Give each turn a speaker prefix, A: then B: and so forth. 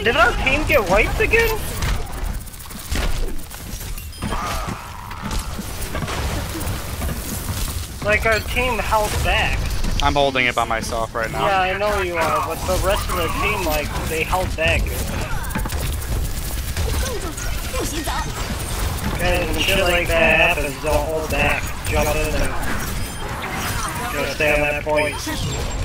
A: Did our team get wiped again? Like our team held back.
B: I'm holding it by myself right now.
A: Yeah, I know you are, but the rest of the team, like, they held back. Okay, when shit like that happens, don't hold back. Jump in and just stay on that point.